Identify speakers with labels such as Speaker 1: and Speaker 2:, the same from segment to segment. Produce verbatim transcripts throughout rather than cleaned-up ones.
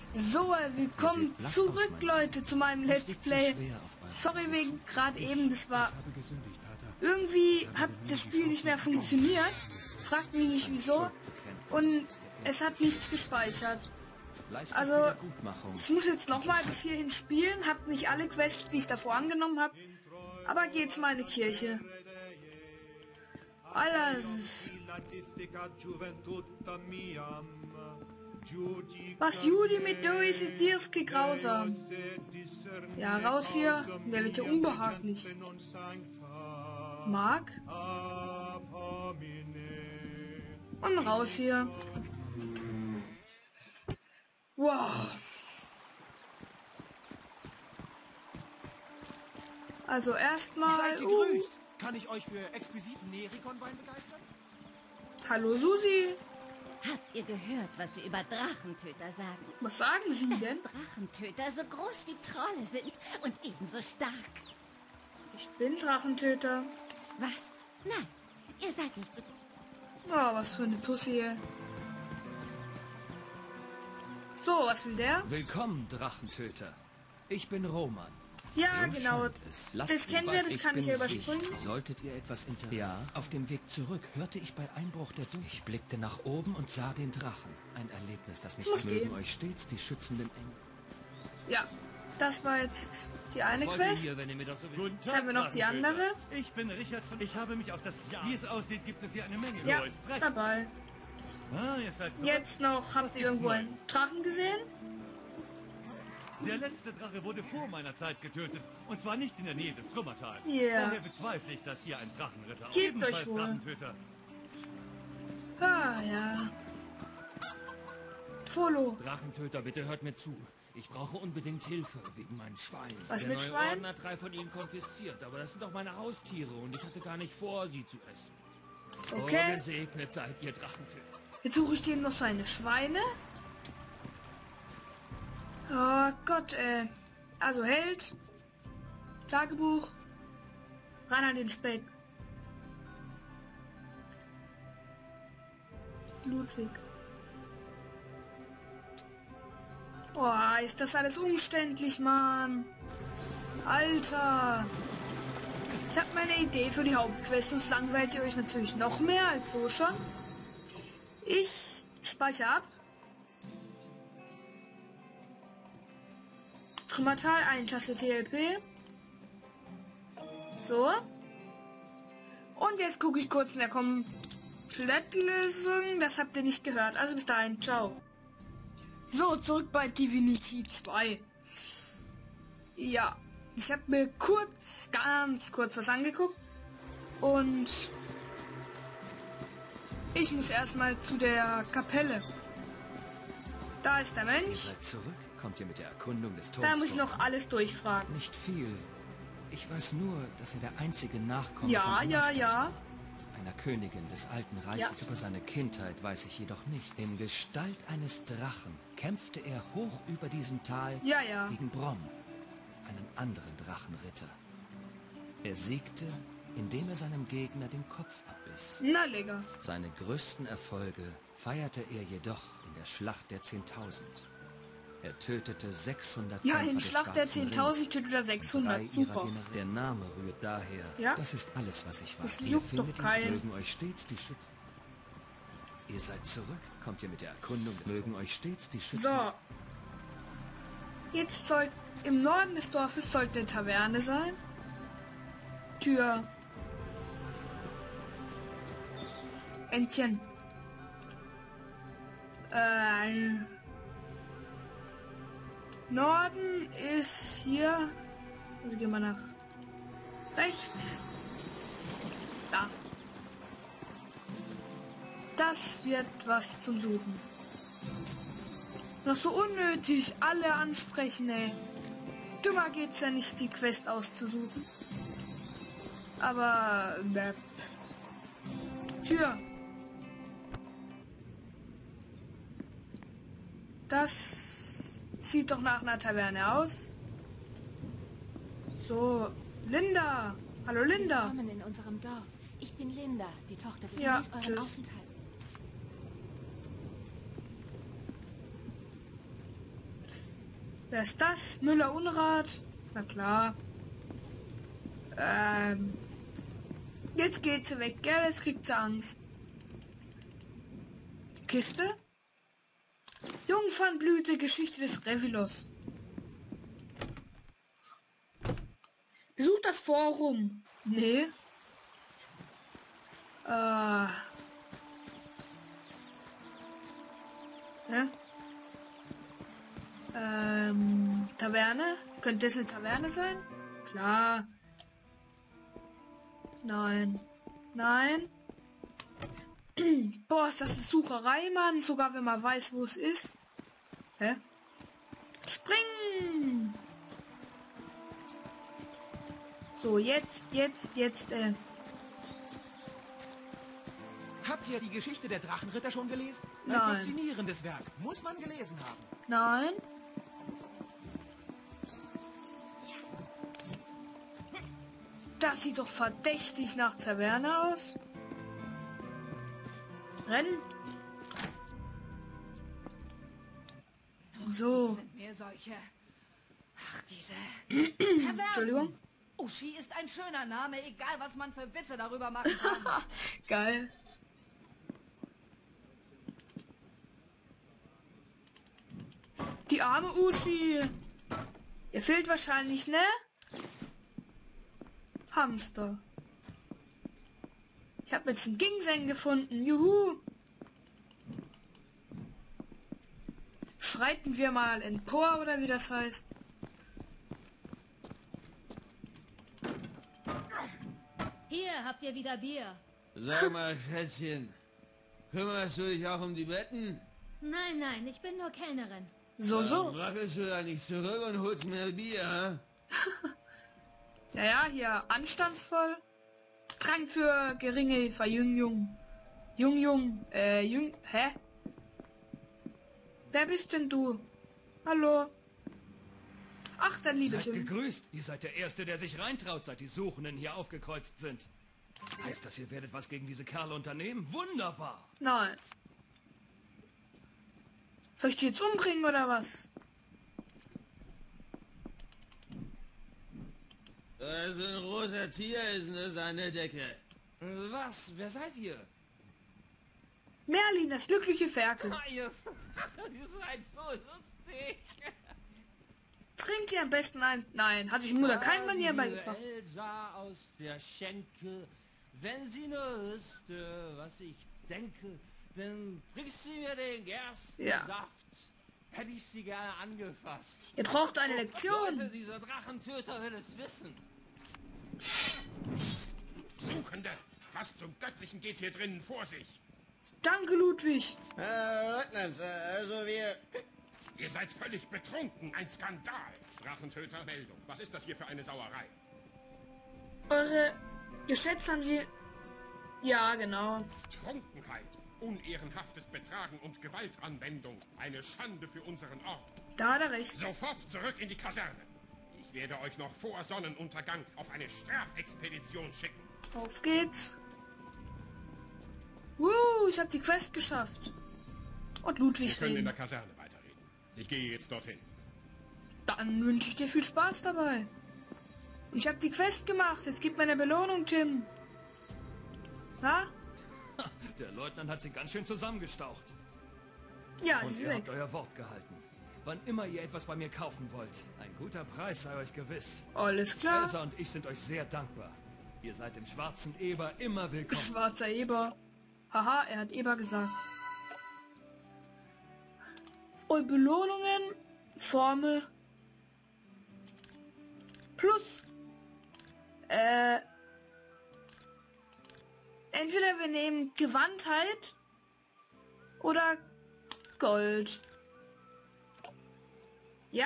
Speaker 1: So, willkommen zurück, Leute, zu meinem Let's Play. Sorry wegen gerade eben, das war... Irgendwie hat das Spiel nicht mehr funktioniert. Fragt mich nicht wieso. Und es hat nichts gespeichert. Also, ich muss jetzt nochmal bis hierhin spielen. Hab nicht alle Quests, die ich davor angenommen habe. Aber geht's mal in die Kirche. Alles. Was Judy mit dir ist, ist dirski grausam. Ja, raus hier. Wer wird hier unbehaglich? Mark? Und raus hier. Wow. Also erstmal. Uh.
Speaker 2: Kann ich euch für exquisiten Nerikon-Wein begeistern?
Speaker 1: Hallo Susi.
Speaker 3: Habt ihr gehört, was sie über Drachentöter sagen?
Speaker 1: Was sagen sie denn?
Speaker 3: Dass Drachentöter so groß wie Trolle sind und ebenso stark.
Speaker 1: Ich bin Drachentöter.
Speaker 3: Was? Nein, ihr seid nicht so...
Speaker 1: Oh, was für eine Tussi. So, was will der?
Speaker 4: Willkommen, Drachentöter. Ich bin Roman.
Speaker 1: Ja,
Speaker 4: so
Speaker 1: genau. Das kennen wir, das kann ich ja überspringen.
Speaker 4: Solltet ihr etwas interessieren? Ja, auf dem Weg zurück hörte ich bei Einbruch der Dunkel. Ich blickte nach oben und sah den Drachen. Ein Erlebnis, das mich mögen euch stets die schützenden Engel.
Speaker 1: Ja, das war jetzt die eine Quest.
Speaker 5: Hier, wenn ihr mir doch so
Speaker 1: jetzt haben wir noch die andere.
Speaker 5: Ich bin Richard von... Ich habe mich auf das... Ja. Wie es aussieht, gibt es hier eine Menge.
Speaker 1: Ja, dabei.
Speaker 5: Ah, ihr seid so
Speaker 1: jetzt noch, habt ihr irgendwo einen Drachen gesehen?
Speaker 5: Der letzte Drache wurde vor meiner Zeit getötet. Und zwar nicht in der Nähe des Trümmertals.
Speaker 1: Yeah.
Speaker 5: Daher bezweifle ich, dass hier ein Drachenritter
Speaker 1: Gebt
Speaker 5: ebenfalls
Speaker 1: euch wohl.
Speaker 5: Drachentöter.
Speaker 1: Ah, ja. Follow.
Speaker 6: Drachentöter, bitte hört mir zu. Ich brauche unbedingt Hilfe wegen meinen Schweinen.
Speaker 1: Was
Speaker 6: der
Speaker 1: mit
Speaker 6: neue
Speaker 1: Schweinen?
Speaker 6: Orden hat drei von ihnen konfisziert, aber das sind doch meine Haustiere und ich hatte gar nicht vor, sie zu essen.
Speaker 1: Okay.
Speaker 6: Oh, gesegnet seid ihr Drachentöter.
Speaker 1: Jetzt suche ich dir noch seine Schweine. Oh Gott, ey. Also Held. Tagebuch. Ran an den Speck. Ludwig. Oh, ist das alles umständlich, Mann. Alter. Ich habe meine Idee für die Hauptquest und langweilt ihr euch natürlich noch mehr als so schon. Ich speichere ab. Trümmertal, eine Taste T L P. So. Und jetzt gucke ich kurz in der Komplettlösung. Das habt ihr nicht gehört. Also bis dahin. Ciao. So, zurück bei Divinity zwei. Ja. Ich habe mir kurz, ganz kurz was angeguckt. Und ich muss erstmal zu der Kapelle. Da ist der Mensch.
Speaker 4: Ihr seid zurück? Kommt ihr mit der Erkundung des Turms?
Speaker 1: Da muss ich noch alles durchfragen.
Speaker 4: Nicht viel. Ich weiß nur, dass er der einzige Nachkomme
Speaker 1: ja,
Speaker 4: von
Speaker 1: ja,
Speaker 4: Anastasia
Speaker 1: ja.
Speaker 4: war. Einer Königin des Alten Reiches.
Speaker 1: Ja.
Speaker 4: Über seine Kindheit weiß ich jedoch nichts. In Gestalt eines Drachen kämpfte er hoch über diesem Tal
Speaker 1: Ja, ja.
Speaker 4: gegen Brom, einen anderen Drachenritter. Er siegte, indem er seinem Gegner den Kopf abbiss.
Speaker 1: Na, Digga.
Speaker 4: Seine größten Erfolge feierte er jedoch in der Schlacht der Zehntausend. Er tötete sechshundert
Speaker 1: Ja,
Speaker 4: Kämpfer
Speaker 1: in
Speaker 4: des
Speaker 1: Schlacht der
Speaker 4: Schwarzen
Speaker 1: zehntausend
Speaker 4: Rings.
Speaker 1: tötet er
Speaker 4: Drei
Speaker 1: sechshundert.
Speaker 4: ihrer
Speaker 1: Super.
Speaker 4: Generäle. Der Name rührt daher.
Speaker 1: Ja?
Speaker 4: Das ist alles, was ich weiß.
Speaker 1: Das
Speaker 4: Ihr
Speaker 1: juckt
Speaker 4: findet
Speaker 1: doch
Speaker 4: ihn,
Speaker 1: keinen.
Speaker 4: mögen euch stets die Schützen. Ihr seid zurück. Kommt ihr mit der Erkundung des Mögen euch stets die Schützen.
Speaker 1: So. Jetzt soll im Norden des Dorfes sollte eine Taverne sein. Tür. Entchen. Äh. Norden ist hier. Also gehen wir nach rechts. Da. Das wird was zum Suchen. Noch so unnötig, alle ansprechen, ey. Dümmer geht's ja nicht, die Quest auszusuchen. Aber, ne. Tür. Das sieht doch nach einer Taverne aus. So, Linda. Hallo Linda.
Speaker 3: Willkommen in unserem Dorf. Ich bin Linda, die Tochter des
Speaker 1: Ja,
Speaker 3: Mies euren
Speaker 1: tschüss.
Speaker 3: Aufenthalt.
Speaker 1: Wer ist das? Müller Unrat? Na klar. Ähm. Jetzt geht sie weg, gell? Jetzt kriegt sie Angst. Kiste? Jungfernblüte, Geschichte des Revilos. Besucht das Forum. Nee. Äh. Ja? Ähm. Taverne? Könnte das eine Taverne sein? Klar. Nein. Nein. Boah, ist das eine Sucherei, Mann. Sogar wenn man weiß, wo es ist. Hä? Springen! So, jetzt, jetzt, jetzt, äh.
Speaker 2: Habt ihr die Geschichte der Drachenritter schon gelesen? Ein
Speaker 1: Nein.
Speaker 2: faszinierendes Werk. Muss man gelesen haben.
Speaker 1: Nein. Das sieht doch verdächtig nach Taverne aus. Rennen. So.
Speaker 7: Sind mir solche. Ach, diese.
Speaker 1: Entschuldigung.
Speaker 7: Uschi ist ein schöner Name, egal was man für Witze darüber machen kann.
Speaker 1: Geil. Die arme Uschi. Ihr fehlt wahrscheinlich, ne? Hamster. Ich habe jetzt einen Ginseng gefunden. Juhu. Schreiten wir mal empor, oder wie das heißt.
Speaker 3: Hier habt ihr wieder Bier.
Speaker 6: Sag mal, Schätzchen, kümmerst du dich auch um die Betten?
Speaker 3: Nein, nein, ich bin nur Kellnerin.
Speaker 1: So, so.
Speaker 6: Wackelst du da nicht zurück und holst mir Bier, hä?
Speaker 1: Ja, ja, hier anstandsvoll. Trank für geringe Verjüngung. Jung, jung, äh, jung, hä? Wer bist denn du? Hallo? Ach, dann liebe
Speaker 4: Seid
Speaker 1: Tim.
Speaker 4: gegrüßt. Ihr seid der Erste, der sich reintraut, seit die Suchenden hier aufgekreuzt sind. Heißt das, ihr werdet was gegen diese Kerle unternehmen? Wunderbar.
Speaker 1: Nein. Soll ich die jetzt umbringen oder was?
Speaker 6: Das für ein roter Tier ist eine seine Decke.
Speaker 4: Was? Wer seid ihr?
Speaker 1: Merlin, das glückliche Ferkel.
Speaker 6: Ihr seid so lustig.
Speaker 1: Trinkt ihr am besten ein... Nein, hatte ich Mutter kein Manier beigebracht.
Speaker 8: Elsa aus der Schenke, wenn sie nur wüsste, was ich denke, dann bringst sie mir den Gerstensaft.
Speaker 1: Ja.
Speaker 8: Hätte ich sie gerne angefasst.
Speaker 1: Ihr braucht eine Lektion.
Speaker 8: Leute, dieser Drachentöter will es wissen.
Speaker 9: Suchende! Was zum Göttlichen geht hier drinnen vor sich?
Speaker 1: Danke, Ludwig.
Speaker 10: Herr Leutnant, also wir...
Speaker 9: Ihr seid völlig betrunken. Ein Skandal. Drachentöter, Meldung. Was ist das hier für eine Sauerei?
Speaker 1: Eure Geschätze haben sie... Ja, genau.
Speaker 9: Trunkenheit, unehrenhaftes Betragen und Gewaltanwendung. Eine Schande für unseren Ort.
Speaker 1: Da hat er recht.
Speaker 9: Sofort zurück in die Kaserne. Ich werde euch noch vor Sonnenuntergang auf eine Strafexpedition schicken.
Speaker 1: Auf geht's. Uh, ich habe die Quest geschafft. Und Ludwig
Speaker 9: Wir können in
Speaker 1: reden.
Speaker 9: der Kaserne weiterreden. Ich gehe jetzt dorthin.
Speaker 1: Dann wünsche ich dir viel Spaß dabei. Und ich habe die Quest gemacht. Jetzt gib mir eine Belohnung, Tim. Na?
Speaker 4: Der Leutnant hat sie ganz schön zusammengestaucht.
Speaker 1: Ja,
Speaker 4: Und
Speaker 1: sie ist
Speaker 4: ihr
Speaker 1: weg.
Speaker 4: habt euer Wort gehalten. Wann immer ihr etwas bei mir kaufen wollt, ein guter Preis sei euch gewiss.
Speaker 1: Alles klar.
Speaker 4: Elsa und ich sind euch sehr dankbar. Ihr seid im Schwarzen Eber immer willkommen.
Speaker 1: Schwarzer Eber. Haha, er hat Eber gesagt. Und Belohnungen, Formel plus äh, entweder wir nehmen Gewandtheit oder Gold. Ja.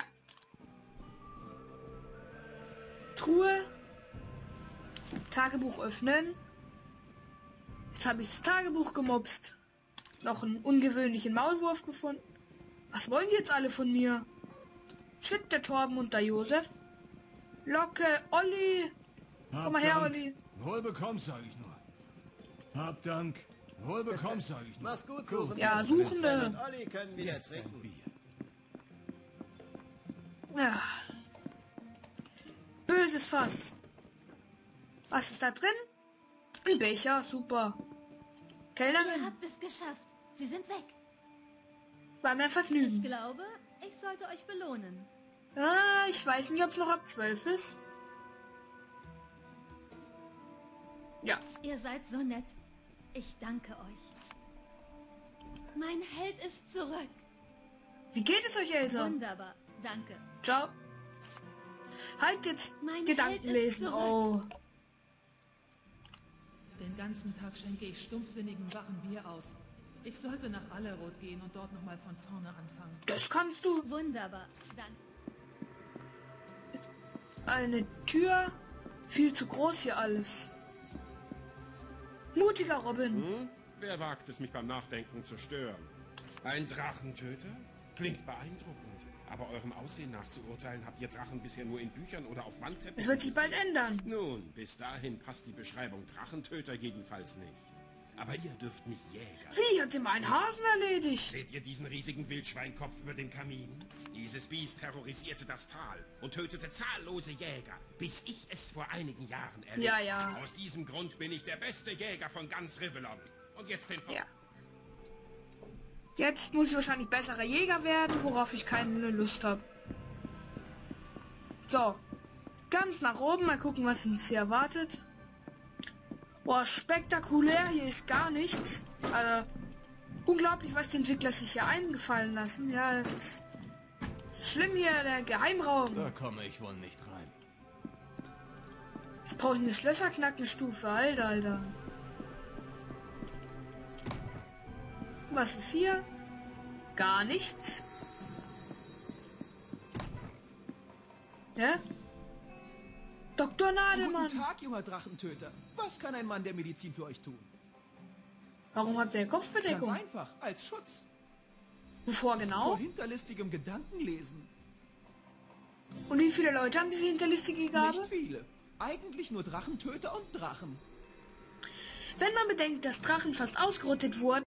Speaker 1: Truhe. Tagebuch öffnen. Jetzt habe ich das Tagebuch gemobst. Noch einen ungewöhnlichen Maulwurf gefunden. Was wollen die jetzt alle von mir? Shit, der Torben und der Josef. Locke, Olli. Komm mal her, Olli.
Speaker 5: Wohl bekomm, sag ich nur. Hab Dank. Wohl bekomm, sag ich nur.
Speaker 10: Mach's gut, Suchende.
Speaker 1: Ja, Suchende.
Speaker 10: Und Olli können wieder trinken.
Speaker 1: Ja. Böses Fass. Was ist da drin? Ein Becher, super. Kellnerin.
Speaker 3: Ihr habt es geschafft. Sie sind weg.
Speaker 1: War mir ein Vergnügen.
Speaker 3: Ich glaube, ich sollte euch belohnen.
Speaker 1: Ah, ich weiß nicht, ob es noch ab zwölf ist. Ja.
Speaker 3: Ihr seid so nett. Ich danke euch. Mein Held ist zurück.
Speaker 1: Wie geht es euch, Elsa?
Speaker 3: Wunderbar, danke.
Speaker 1: Ciao. Halt jetzt
Speaker 3: Mein
Speaker 1: Gedanken
Speaker 3: Held ist
Speaker 1: lesen.
Speaker 3: zurück.
Speaker 1: Oh.
Speaker 11: Den ganzen Tag schenke ich stumpfsinnigen Wachen Bier aus. Ich sollte nach Allerod gehen und dort nochmal von vorne anfangen.
Speaker 1: Das kannst du.
Speaker 3: Wunderbar, danke.
Speaker 1: Eine Tür. Viel zu groß hier alles. Mutiger Robin.
Speaker 9: Hm? Wer wagt es, mich beim Nachdenken zu stören? Ein Drachentöter? Klingt beeindruckend. Aber eurem Aussehen nach zu urteilen, habt ihr Drachen bisher nur in Büchern oder auf Wandteppichen
Speaker 1: Es wird sich bald ändern.
Speaker 9: Nun, bis dahin passt die Beschreibung Drachentöter jedenfalls nicht. Aber ihr dürft nicht Jäger.
Speaker 1: Wie, hat sie mal einen Hasen erledigt?
Speaker 9: Seht ihr diesen riesigen Wildschweinkopf über dem Kamin? Dieses Biest terrorisierte das Tal und tötete zahllose Jäger, bis ich es vor einigen Jahren erlebte.
Speaker 1: Ja, ja.
Speaker 9: Aus diesem Grund bin ich der beste Jäger von ganz Rivellon. Und jetzt den...
Speaker 1: Ja. Jetzt muss ich wahrscheinlich besserer Jäger werden, worauf ich keine Lust habe. So. Ganz nach oben, mal gucken, was uns hier erwartet. Boah, spektakulär, hier ist gar nichts. Also, unglaublich, was die Entwickler sich hier eingefallen lassen. Ja, das ist schlimm hier, der Geheimraum.
Speaker 6: Da komme ich wohl nicht rein.
Speaker 1: Jetzt brauche ich eine Schlösserknackenstufe, Alter, Alter. Was ist hier? Gar nichts. Ja? Doktor Nadelmann.
Speaker 2: Guten Tag, junger Drachentöter. Was kann ein Mann der Medizin für euch tun?
Speaker 1: Warum habt ihr Kopfbedeckung?
Speaker 2: Ganz einfach, als Schutz.
Speaker 1: Wovor genau?
Speaker 2: Vor hinterlistigem Gedankenlesen.
Speaker 1: Und wie viele Leute haben diese hinterlistige Gabe?
Speaker 2: Nicht viele. Eigentlich nur Drachentöter und Drachen.
Speaker 1: Wenn man bedenkt, dass Drachen fast ausgerottet wurden,